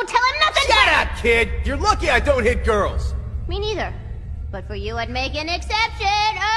won't tell him nothing. Shut up, kid! You're lucky I don't hit girls. Me neither. But for you, I'd make an exception.